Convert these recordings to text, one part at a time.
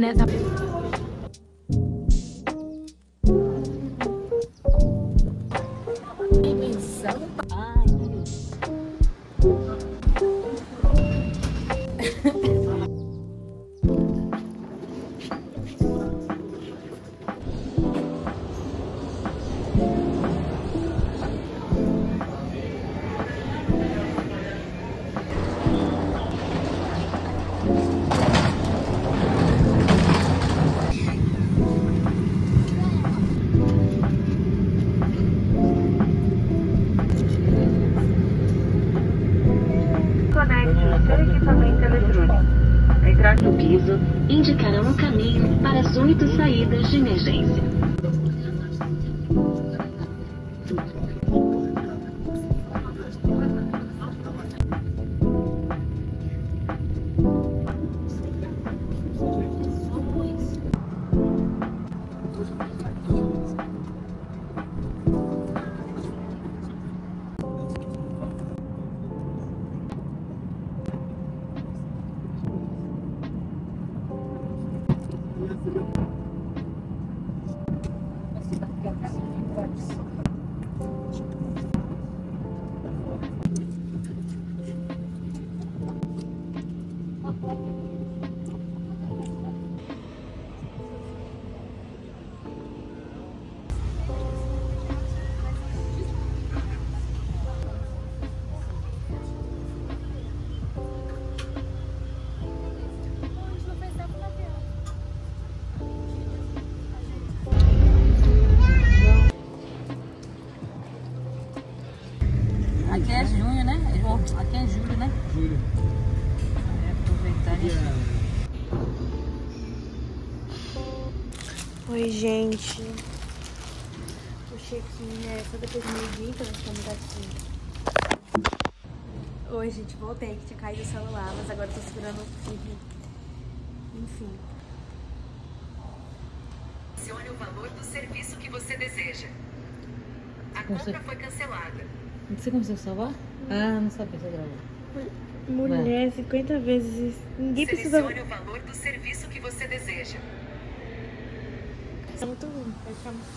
nessa... No piso, indicarão o caminho para as 8 saídas de emergência. Aqui é junho, né? Aqui é julho, né? Julho. Aproveitar Oi, gente. O check-in é só depois do meio-dia, então nós estamos aqui. Oi, gente, voltei, que tinha caído o celular, mas agora eu tô segurando firme. Enfim. Selecione o valor do serviço que você deseja. A compra foi cancelada. Você conseguiu salvar? Ah, não sabia, você gravou. Mulher, 50 vezes. Ninguém precisa. Selecione o valor do serviço que você deseja. É muito ruim, vai ficar muito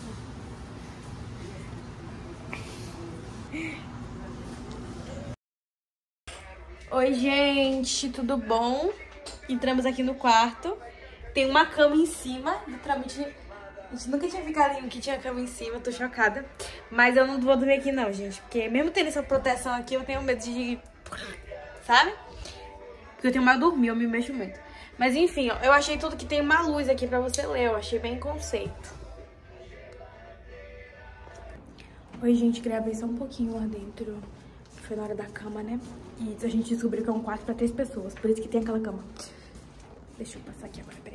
ruim. Oi, gente, tudo bom? Entramos aqui no quarto. Tem uma cama em cima. Literalmente, a gente nunca tinha ficado em um que tinha cama em cima. Tô chocada. Mas eu não vou dormir aqui não, gente. Porque mesmo tendo essa proteção aqui, eu tenho medo de... Sabe? Porque eu tenho medo de dormir, eu me mexo muito. Mas enfim, ó, eu achei tudo que tem uma luz aqui pra você ler. Eu achei bem conceito. Oi, gente, gravei só um pouquinho lá dentro. Foi na hora da cama, né? E a gente descobriu que é um quarto pra 3 pessoas. Por isso que tem aquela cama. Deixa eu passar aqui agora, peraí.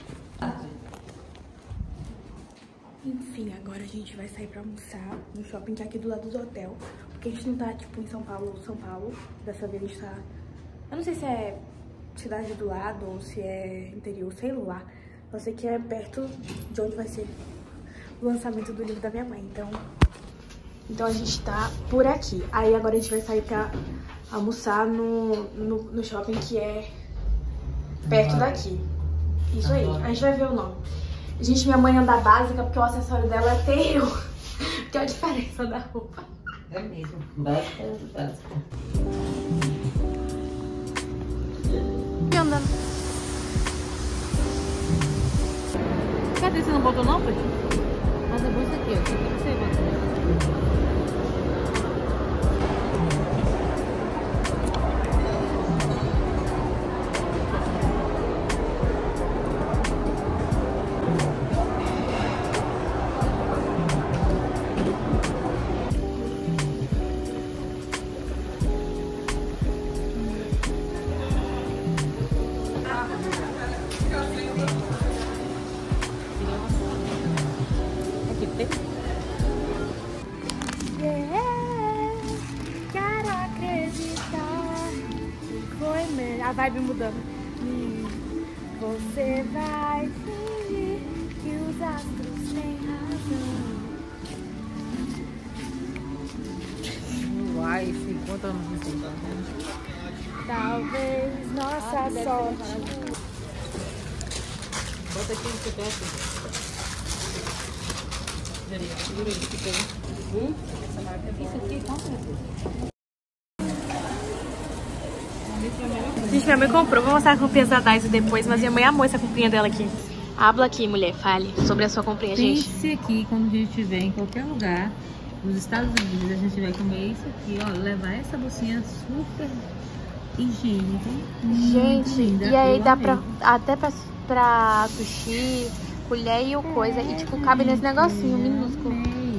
Enfim, agora a gente vai sair pra almoçar no shopping que é aqui do lado do hotel. Porque a gente não tá, tipo, em São Paulo. Dessa vez a gente tá... Eu não sei se é cidade do lado ou se é interior, sei lá. Eu sei que é perto de onde vai ser o lançamento do livro da minha mãe. Então a gente tá por aqui. Aí agora a gente vai sair pra almoçar no shopping que é perto daqui. Isso aí, a gente vai ver o nome. Gente, minha mãe anda básica porque o acessório dela é terrível. Tem a diferença da roupa. É mesmo. Básica, básica. E andando. Cadê? Você não botou não, Pati? Mas é bom isso aqui, ó. Isso aqui você botou. Quero acreditar que foi mesmo. A vibe mudando. Você vai fingir que os astros têm razão. Uai, 50 anos de 50 anos. Talvez nossa sorte. Bota aqui no CPF. Segura aí, fica aí. Isso aqui, quanto é? Gente, minha mãe comprou. Vou mostrar a comprinha da Daisy depois, mas minha mãe amou essa comprinha dela aqui. Habla aqui, mulher. Fale sobre a sua comprinha, gente. Pense aqui, quando a gente estiver em qualquer lugar, nos Estados Unidos, a gente vai comer isso aqui, ó. Levar essa bolsinha super higiênica. Gente, linda. E aí dá pra, até pra sushi, colher e o coisa. E tipo, cabe nesse negocinho minúsculo.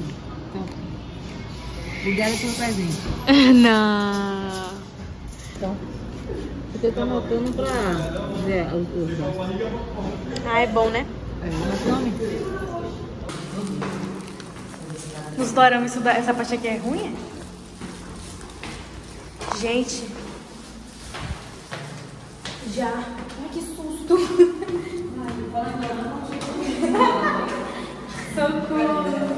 Obrigada pelo presente. Não. Então, eu tô anotando pra ver os gastos. Ah, é bom, né? Mas nome? Nos doramas, essa parte aqui é ruim? Gente. Já. Ai, que susto. Socorro.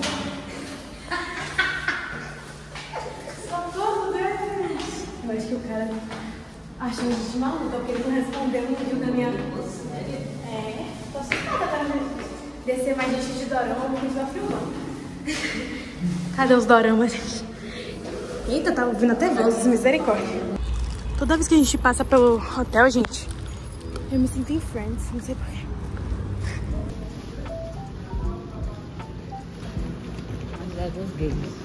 Socorro, Deus. Eu acho que o cara achou a gente maluca, porque ele não respondeu no vídeo da minha... É, tô assustada, tá? Descer mais gente de dorama, a gente vai filmando. Cadê os doramas, gente? Eita, tá ouvindo até vozes, misericórdia. Toda vez que a gente passa pelo hotel, gente, eu me sinto em Friends, não sei porquê. Dos games.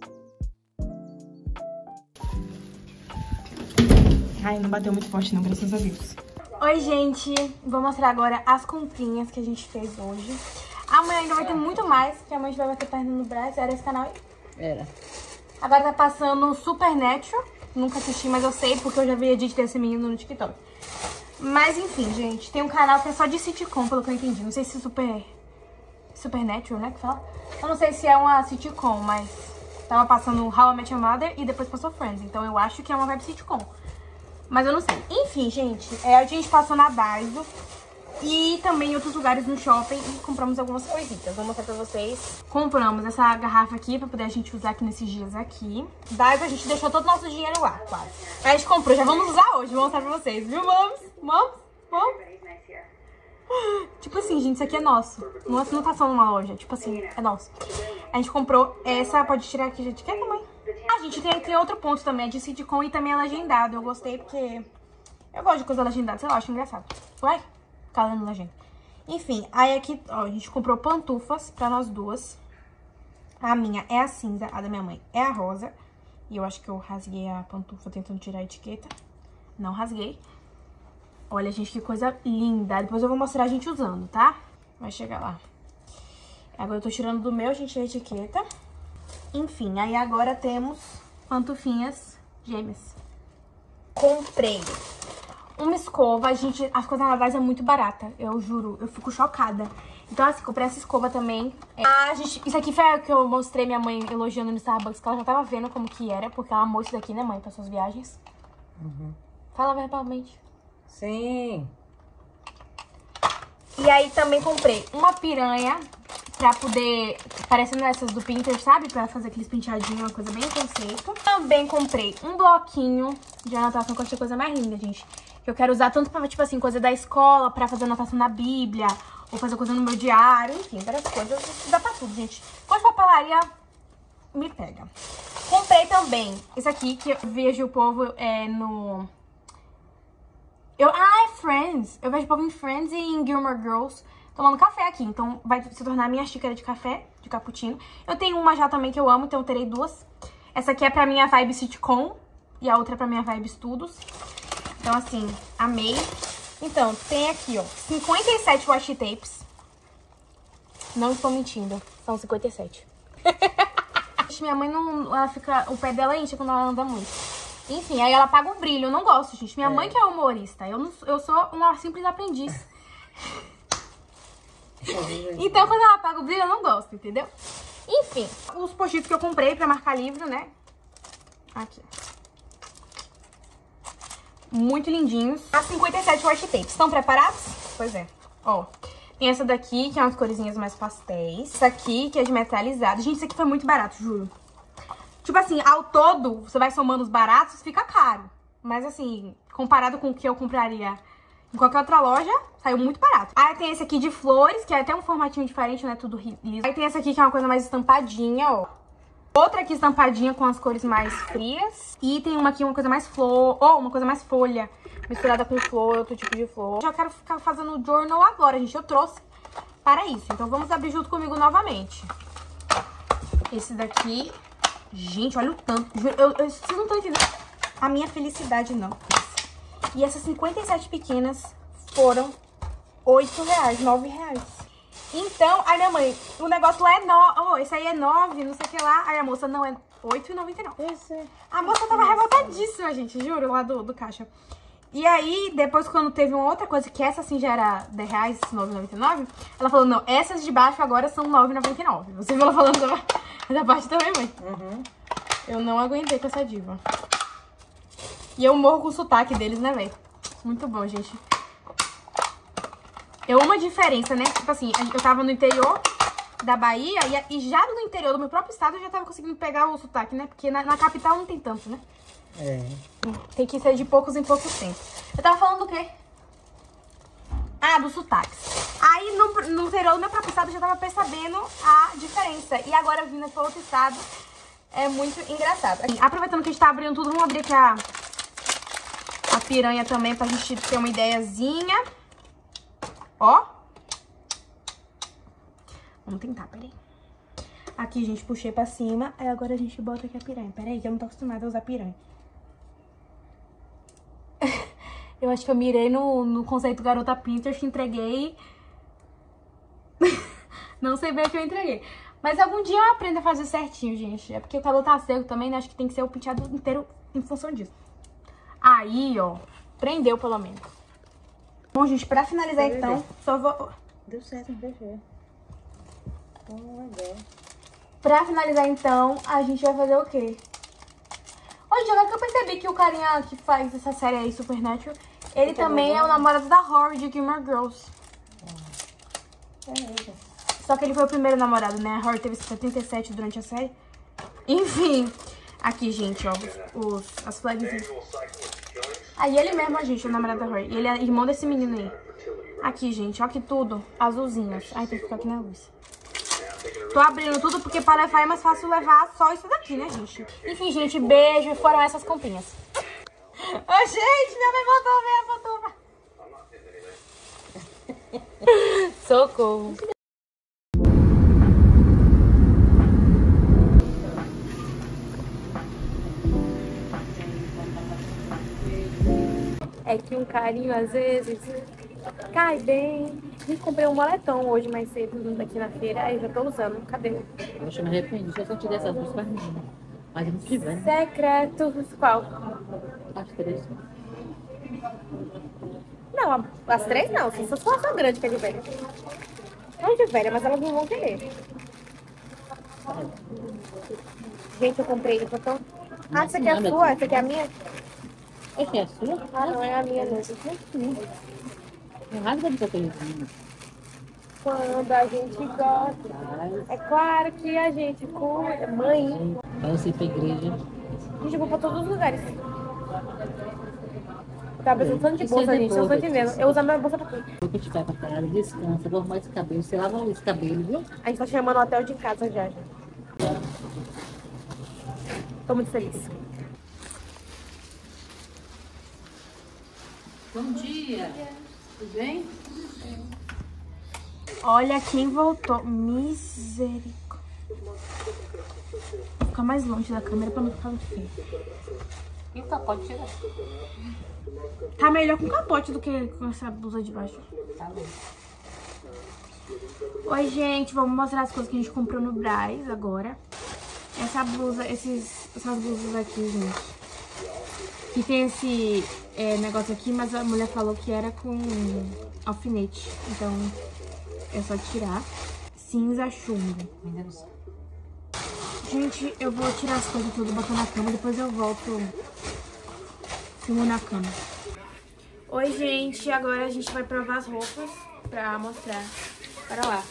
Ai, não bateu muito forte não, graças a Deus. Oi, gente. Vou mostrar agora as comprinhas que a gente fez hoje. Amanhã ainda vai ter muito mais, porque amanhã a gente vai bater perna no braço. Era esse canal aí? Era. Agora tá passando Supernatural. Nunca assisti, mas eu sei porque eu já vi edit desse menino no TikTok. Mas enfim, gente, tem um canal que é só de sitcom, pelo que eu entendi. Não sei se Supernatural, né, que fala? Eu não sei se é uma sitcom, mas tava passando How I Met Your Mother e depois passou Friends. Então eu acho que é uma web sitcom. Mas eu não sei. Enfim, gente, a gente passou na Daiso e também em outros lugares no shopping e compramos algumas coisitas. Vou mostrar pra vocês. Compramos essa garrafa aqui pra poder a gente usar aqui nesses dias aqui. Daiso, a gente deixou todo o nosso dinheiro lá, quase. A gente comprou, já vamos usar hoje, vou mostrar pra vocês, viu, moms? Tipo assim, gente, isso aqui é nosso. Não tá só numa loja, tipo assim, é nosso. A gente comprou essa, pode tirar aqui, gente, quer, mãe? Ah, gente, tem outro ponto também, é de sitcom e também é legendado. Eu gostei porque eu gosto de coisa legendada, sei lá, acho engraçado. Ué? Ficar lendo legenda. Enfim, aí aqui, ó, a gente comprou pantufas pra nós duas. A minha é a cinza, a da minha mãe é a rosa. E eu acho que eu rasguei a pantufa tentando tirar a etiqueta. Não rasguei. Olha, gente, que coisa linda. Depois eu vou mostrar a gente usando, tá? Vai chegar lá. Agora eu tô tirando do meu, gente, a etiqueta. Enfim, aí agora temos pantufinhas gêmeas. Comprei uma escova. Gente, as coisas na Daiso é muito barata, eu juro. Eu fico chocada. Então, assim, comprei essa escova também. Gente, isso aqui foi o que eu mostrei minha mãe elogiando no Starbucks, que ela já tava vendo como que era, porque ela amou isso daqui, né, mãe, pra suas viagens. Uhum. Fala verbalmente. Sim. E aí também comprei uma piranha pra poder, parecendo essas do Pinterest, sabe? Pra fazer aqueles penteadinhos, uma coisa bem conceito. Também comprei um bloquinho de anotação, que eu achei a coisa mais linda, gente. Que eu quero usar tanto pra, tipo assim, coisa da escola, pra fazer anotação na Bíblia, ou fazer coisa no meu diário, enfim, várias coisas. Dá pra tudo, gente. Quando papelaria, me pega. Comprei também esse aqui, que eu vejo o povo no... é Friends. Eu vejo o povo em Friends e em Gilmore Girls tomando café aqui. Então vai se tornar a minha xícara de café, de cappuccino. Eu tenho uma já também que eu amo, então eu terei duas. Essa aqui é pra minha vibe sitcom e a outra é pra minha vibe estudos. Então assim, amei. Então, tem aqui, ó, 57 washi tapes. Não estou mentindo, são 57. Minha mãe não... Ela fica... O pé dela enche quando ela anda muito. Enfim, aí ela apaga o brilho. Eu não gosto, gente. Minha mãe que é humorista. Eu sou uma simples aprendiz. Então, quando ela apaga o brilho, eu não gosto, entendeu? Enfim, os post-its que eu comprei pra marcar livro, né? Aqui. Muito lindinhos. As 57 washi tapes. Estão preparados? Pois é. Ó, tem essa daqui, que é umas coresinhas mais pastéis. Essa aqui, que é de metalizado. Gente, isso aqui foi muito barato, juro. Tipo assim, ao todo, você vai somando os baratos, fica caro. Mas assim, comparado com o que eu compraria em qualquer outra loja, saiu muito barato. Aí tem esse aqui de flores, que é até um formatinho diferente, não é tudo liso. Aí tem essa aqui que é uma coisa mais estampadinha, ó. Outra aqui estampadinha com as cores mais frias. E tem uma aqui, uma coisa mais flor, ou uma coisa mais folha, misturada com flor, outro tipo de flor. Já quero ficar fazendo journal agora, gente. Eu trouxe para isso. Então vamos abrir junto comigo novamente. Esse daqui... Gente, olha o tanto. Vocês não estão entendendo a minha felicidade, não. E essas 57 pequenas foram R$8, R$9. Então, aí minha mãe, o negócio lá é 9. Oh, esse aí é 9, não sei o que lá. Aí a moça, não, é R$8,99. A moça tava revoltadíssima, gente, juro, lá do caixa. E aí, depois, quando teve uma outra coisa, que essa assim já era R$10, R$9,99, ela falou, não, essas de baixo agora são R$9,99. Você viu ela falando da parte também, mãe? Uhum. Eu não aguentei com essa diva. E eu morro com o sotaque deles, né, velho? Muito bom, gente. Eu amo a diferença, né? Tipo assim, eu tava no interior da Bahia e já no interior do meu próprio estado eu já tava conseguindo pegar o sotaque, né? Porque na capital não tem tanto, né? É. Tem que ser de poucos em poucos tempos. Eu tava falando do quê? Ah, dos sotaques. Aí no interior do meu próprio estado eu já tava percebendo a diferença. E agora vindo para outro estado é muito engraçado. Aqui, aproveitando que a gente tá abrindo tudo, vamos abrir aqui a piranha também pra gente ter uma ideiazinha. Ó. Vamos tentar, peraí. Aqui, gente, puxei pra cima. Aí agora a gente bota aqui a piranha. Peraí, que eu não tô acostumada a usar piranha. Eu acho que eu mirei no conceito garota Pinterest, entreguei. Não sei bem o que eu entreguei. Mas algum dia eu aprendo a fazer certinho, gente. É porque o cabelo tá seco também, né? Acho que tem que ser o penteado inteiro em função disso. Aí, ó. Prendeu, pelo menos. Bom, gente, pra finalizar, então, só vou... Deu certo, não deixei. Legal. Pra finalizar, então, a gente vai fazer o quê? Hoje, agora que eu percebi que o carinha que faz essa série aí, Supernatural, ele também é o namorado da Rory de Gilmore Girls. Só que ele foi o primeiro namorado, né? A Rory teve 77 durante a série. Enfim. Aqui, gente, ó. As flags. Aí ele mesmo, gente, é o namorado da Rory. E ele é irmão desse menino aí. Aqui, gente, ó que tudo. Azulzinhas. Ai, tem que ficar aqui na luz. Tô abrindo tudo porque para levar é mais fácil levar só isso daqui, né, gente? Enfim, gente, beijo. E foram essas comprinhas. Ô, gente, minha mãe voltou, minha foto. Socorro. É que um carinho, às vezes, cai bem. Eu comprei um moletom hoje mais cedo aqui na feira. Aí já tô usando. Cadê? Poxa, me arrependi. Se eu te der essas duas pra mim. Mas não tiver. Secreto. Qual? As 3. Não, as 3 não. Só se for a grande que é de velha. Não de velha, mas elas não vão querer. Gente, eu comprei. Eu tô tão... Ah, essa aqui é a sua? Essa aqui é a minha? Essa é a sua? Ah, não, é a minha mesmo. Não rasga do seu colezinho. Quando a gente gosta. É claro que a gente cuida. Mãe. Vai você ir pra igreja. Gente, eu vou pra todos os lugares. Tá pensando de bolsa, gente. Eu não tô entendendo. Eu uso a minha bolsa pra tudo. Vou que te vai pra casa, descansa, vou arrumar esse cabelo. Você lava esse cabelo, viu? A gente tá chamando o hotel de casa já. Tô muito feliz. Bom dia. Tudo bem? Olha quem voltou. Misericórdia. Vou ficar mais longe da câmera pra não ficar muito feio. E o capote tirar? Tá melhor com capote do que com essa blusa de baixo. Tá bom. Oi, gente. Vamos mostrar as coisas que a gente comprou no Brás agora. Essa blusa, essas blusas aqui, gente. Que tem esse negócio aqui, mas a mulher falou que era com alfinete. Então, é só tirar. Cinza chumbo. Gente, eu vou tirar as coisas tudo, botar na cama, depois eu volto filmo na cama. Oi, gente. Agora a gente vai provar as roupas pra mostrar. Para lá.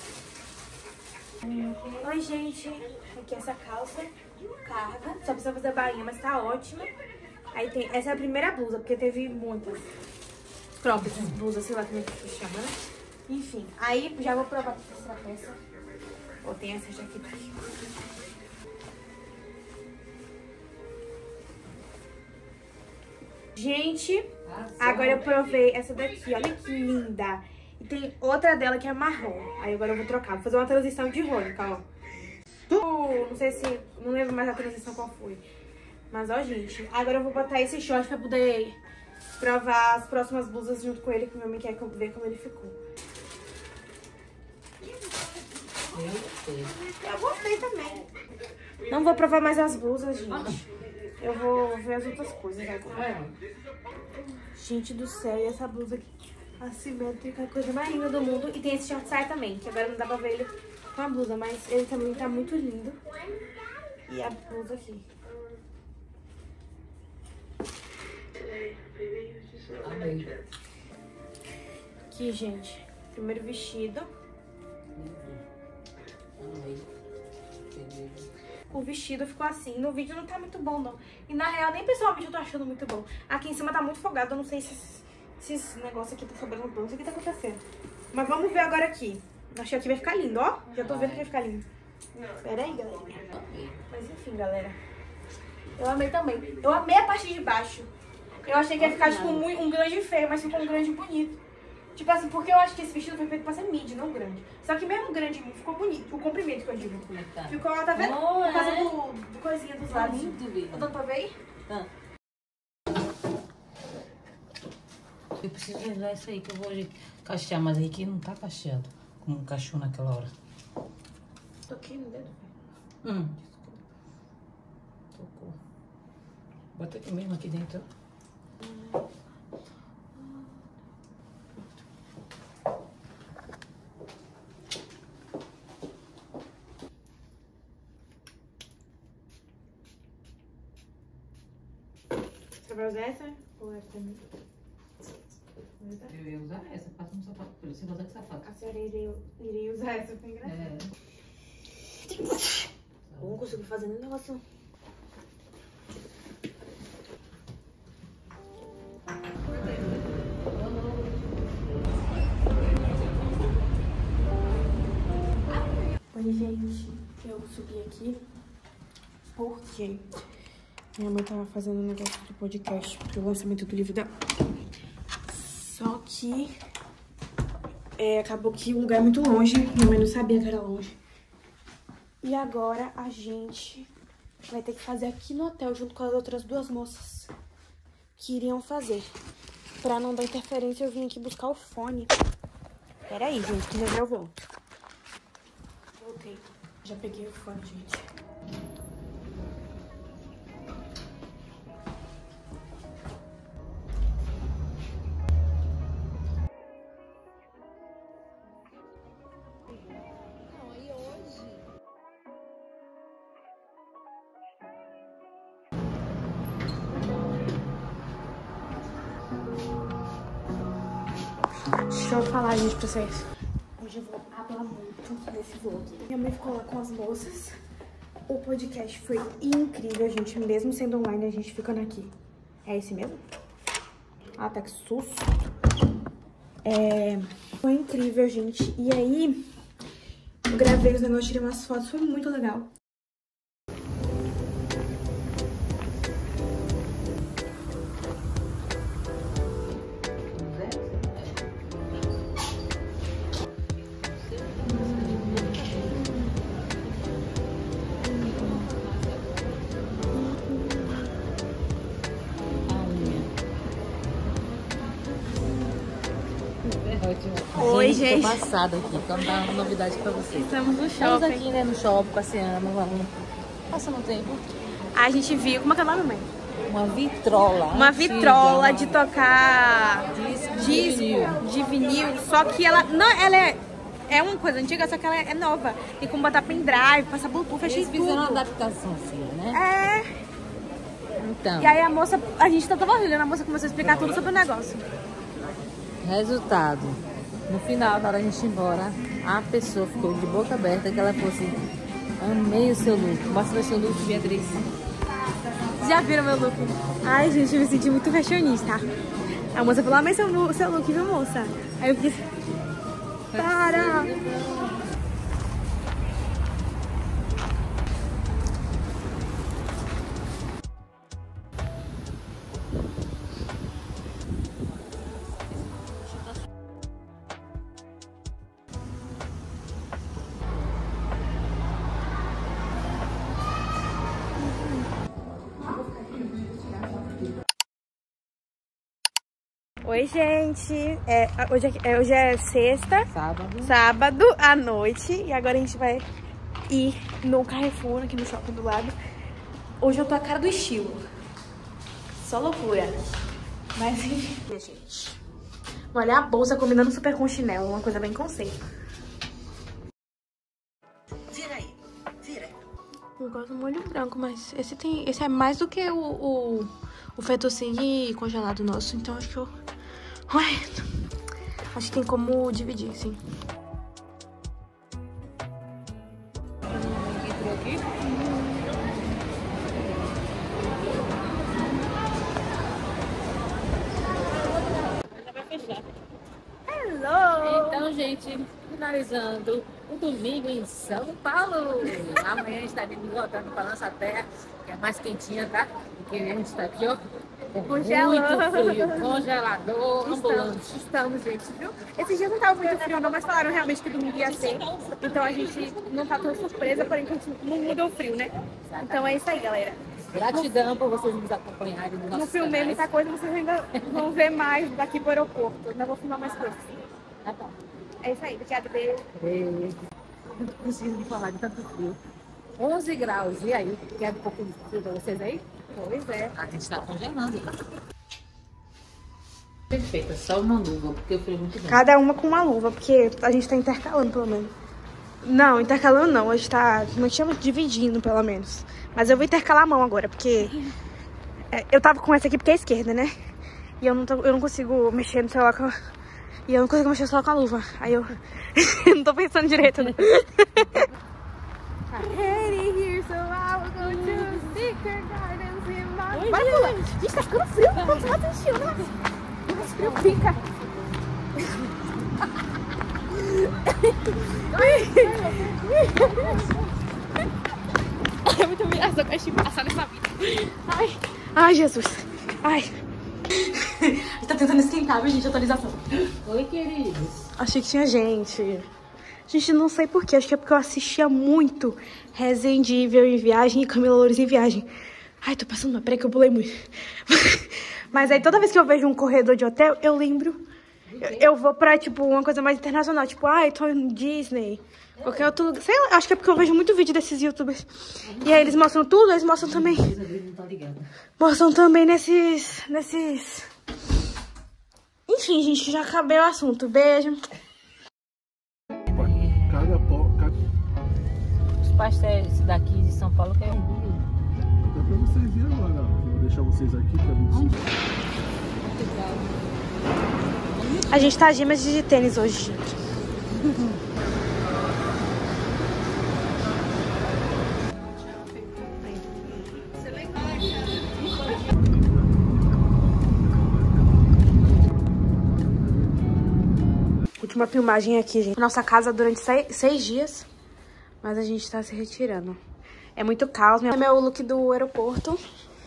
Oi, gente. Aqui essa calça, carga. Só precisa fazer bainha, mas tá ótima. Aí tem... Essa é a primeira blusa, porque teve muitas. cropped, essas blusas, sei lá como é que se chama, né? Enfim, aí já vou provar a terceira peça. Ou tem essa jaqueta aqui. Gente, agora eu provei essa daqui, olha que linda. E tem outra dela que é marrom. Aí agora eu vou trocar, vou fazer uma transição de rônica, ó. Não sei se, não lembro mais a transição qual foi. Mas ó, gente, agora eu vou botar esse short pra poder provar as próximas blusas junto com ele, que meu mãe quer ver como ele ficou. Eu gostei também. Não vou provar mais as blusas, gente. Eu vou ver as outras coisas agora. Gente do céu, e essa blusa aqui, assimétrica, a coisa mais linda do mundo. E tem esse short saia também, que agora não dá pra ver ele com a blusa, mas ele também tá muito lindo. E a blusa aqui. Aqui, gente, primeiro vestido. O vestido ficou assim. No vídeo não tá muito bom, não. E na real, nem pessoalmente eu tô achando muito bom. Aqui em cima tá muito folgado. Eu não sei se esse negócio aqui tá sobrando bom. Não sei o que tá acontecendo. Mas vamos ver agora aqui. Achei que vai ficar lindo, ó. Já tô vendo que vai ficar lindo. Pera aí, galerinha. Mas enfim, galera. Eu amei também. Eu amei a parte de baixo. Eu achei que ia ficar, tipo, um grande feio, mas ficou um grande bonito. Tipo assim, porque eu acho que esse vestido foi feito pra ser midi, não grande. Só que mesmo grande em mim ficou bonito. O comprimento que eu digo. Ficou, tá vendo? Por causa do coisinha dos lados. Tá dando pra ver aí? Tá. Eu preciso usar isso aí que eu vou cachear, mas aí que não tá cacheado. Como encaixou naquela hora. Toquei no dedo. Desculpa. Tocou. Bota aqui mesmo, aqui dentro. Você vai usar essa? Ou essa também? Eu ia usar essa, passa no sapato. Você vai usar que sapato? A senhora iria usar essa, foi engraçado. Eu não consigo fazer nenhum negócio. Oi, gente. Eu subi aqui porque minha mãe tava fazendo um negócio do podcast pro lançamento do livro dela. Só que acabou que o lugar é muito longe. Minha mãe não sabia que era longe. E agora a gente vai ter que fazer aqui no hotel junto com as outras duas moças que iriam fazer. Pra não dar interferência, eu vim aqui buscar o fone. Pera aí, gente, que já eu volto. Voltei. Já peguei o fone, gente. Deixa eu falar, gente, pra vocês. Hoje eu vou falar muito nesse vlog. Minha mãe ficou lá com as moças. O podcast foi incrível, gente. Mesmo sendo online, a gente ficando aqui. É esse mesmo? Ah, tá, que susto. Foi incrível, gente. E aí, eu gravei os negócios, tirei umas fotos. Foi muito legal. Oi, gente. Tô passada aqui, então dá uma novidade pra vocês. Estamos no Estamos shopping. aqui, né, no shopping, passeando, vamos passando o tempo. A gente viu, como é que é o nome, mãe? Uma vitrola. Uma antiga, vitrola de tocar disco de vinil. Só que ela não, ela é uma coisa antiga, só que ela é nova. Tem como botar pendrive, passar Bluetooth, achei Eles fizeram uma tudo. adaptação assim, né? Então, E aí a moça, a gente tava olhando, a moça começou a explicar tudo sobre o negócio. resultado. No final, na hora de a gente ir embora, a pessoa ficou de boca aberta, que ela falou assim: amei o seu look. Mostra o seu look, Beatriz. Já viram meu look? Ai, gente, eu me senti muito fashionista. A moça falou, mas seu look, viu, moça? Aí eu fiz, para! Oi, gente. Hoje é sexta. Sábado à noite. E agora a gente vai ir no Carrefour, aqui no shopping do lado. Hoje eu tô a cara do estilo. Só loucura. Mas enfim, gente. Olha a bolsa combinando super com chinelo. Uma coisa bem conceito. Vira aí. Vira. Eu gosto do molho branco, mas esse é mais do que o fettuccine congelado nosso. Então acho que eu... Ué, acho que tem como dividir, sim. Hello! Então, gente, finalizando o domingo em São Paulo. Amanhã a gente está voltando para nossa terra, que é mais quentinha, tá? Porque a gente está aqui, ó. Muito frio, congelador, ambulante. Estamos, gente, viu? Esses dias não tava muito frio não, mas falaram realmente que domingo ia ser. Então a gente não tá tão surpresa, porém que a gente não muda o frio, né? Então é isso aí, galera. Gratidão por vocês nos acompanharem no nosso Não filmei muita coisa, vocês ainda vão ver mais daqui pro aeroporto. Eu ainda vou filmar mais coisas. Tá bom. É isso aí, obrigada, beijo. Não preciso falar de tanto frio. 11 graus, e aí? Quer um pouco de frio pra vocês aí? Pois é. A gente tá congelando. Perfeita, só uma luva, porque eu fui muito bem. Cada uma com uma luva, porque a gente tá intercalando, pelo menos. Não, intercalando não, a gente tá, como é que chama? Dividindo, pelo menos. Mas eu vou intercalar a mão agora, porque... eu tava com essa aqui porque é a esquerda, né? E eu não consigo mexer no celular com... E eu não consigo mexer no celular com a luva. Aí eu... eu não tô pensando direito, né? Vai, pula! Gente, tá ficando frio, vamos lá assistir, né? Nossa, frio fica. É muito humilhação que a gente passar nessa vida. Ai, Jesus. Ai. A gente tá tentando esquentar, viu, gente? Atualização. Oi, queridos. Achei que tinha gente. Gente, não sei porquê. Acho que é porque eu assistia muito Resident Evil em viagem e Camila Loures em viagem. Ai, tô passando uma pré que eu pulei muito. Mas aí toda vez que eu vejo um corredor de hotel, eu lembro. Eu vou pra, tipo, uma coisa mais internacional. Tipo, ai, tô em Disney. Qualquer outro lugar. Sei lá, acho que é porque eu vejo muito vídeo desses youtubers. E aí eles mostram tudo, eles mostram também. Mostram também nesses... Enfim, gente, já acabei o assunto. Beijo. Os pastéis daqui de São Paulo que é dá pra vocês ir agora, ó. Vou deixar vocês aqui, que é muito... A gente tá gêmeas de tênis hoje, gente. Última filmagem aqui, gente. Nossa casa durante 6 dias. Mas a gente tá se retirando. É muito caos. É meu look do aeroporto.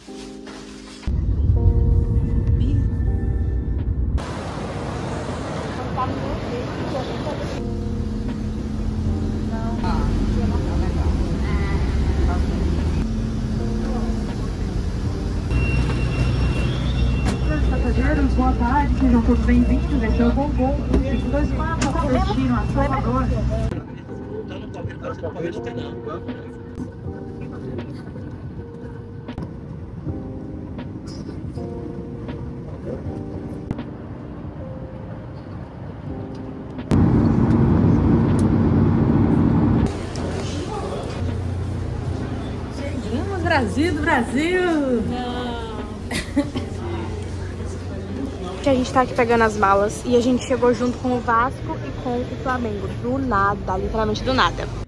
Passageiros, boa tarde, sejam todos bem-vindos. Esse é o Gol Gol 524, destino a Salvador. Chegamos, Brasil do Brasil! Que a gente tá aqui pegando as malas e a gente chegou junto com o Vasco e com o Flamengo. Do nada, literalmente do nada.